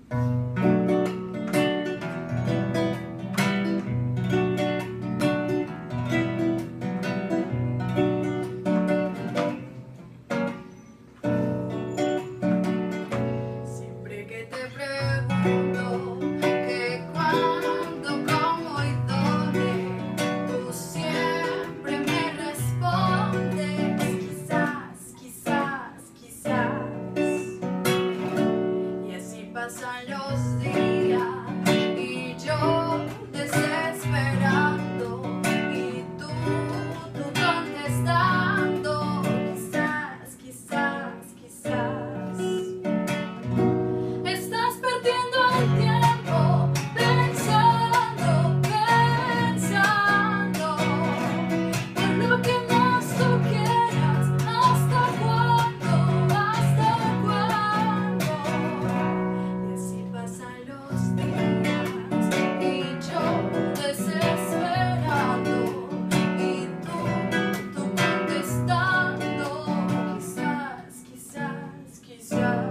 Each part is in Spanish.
Siempre que te pregunto qué, cuándo, cómo y dónde, tú siempre me respondes quizás, quizás, quizás. Y así pasan los días y yo desesperando y tú contestando quizás, quizás, quizás. Estás perdiendo el tiempo pensando, pensando en lo que más tú quieras. ¿Hasta cuándo? ¿Hasta cuándo? Y así pasan los días y yo desesperando y tú contestando quizás, quizás, quizás.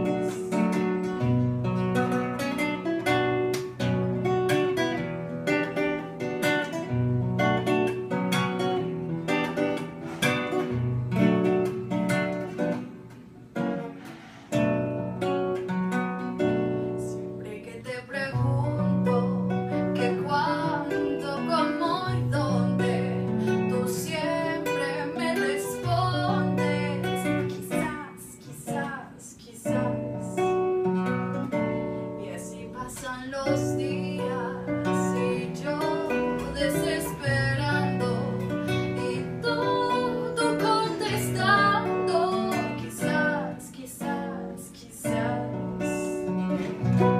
Siempre que te pregunto que cuándo, cómo y dónde, tú siempre me respondes quizás, quizás, quizás. Y así pasan los días y yo desesperando y tú contestando quizás, quizás, quizás.